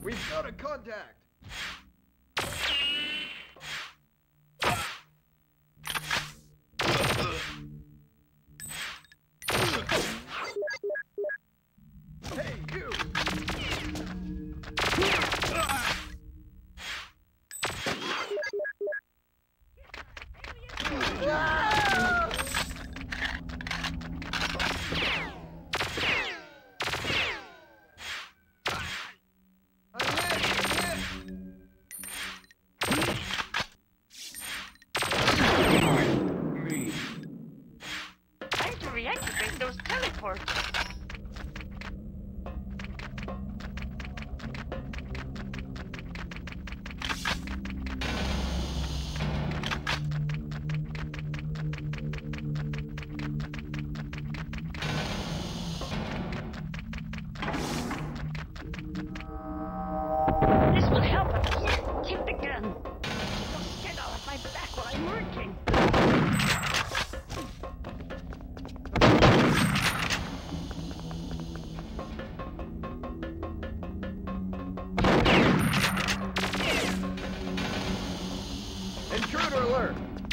We've got a contact! Hey, you! Time to reactivate those teleports. This will help up here. Keep the gun. Don't get out of my back while I'm working. Intruder alert!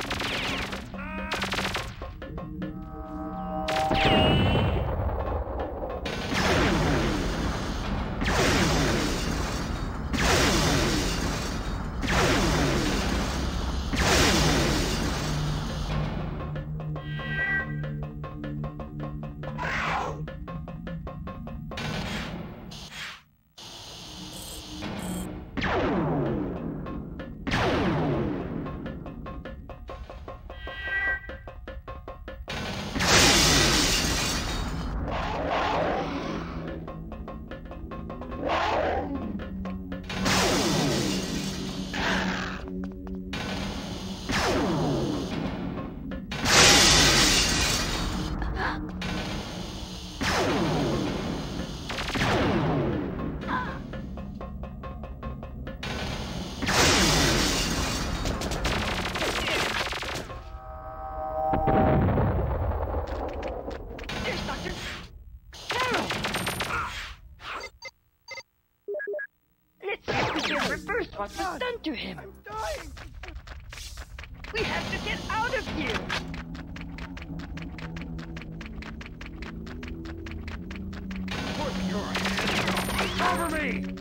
There's Dr. Carol. Let's see if we can reverse what was done to him. I'm dying! We have to get out of here. Put your hands up! Cover me!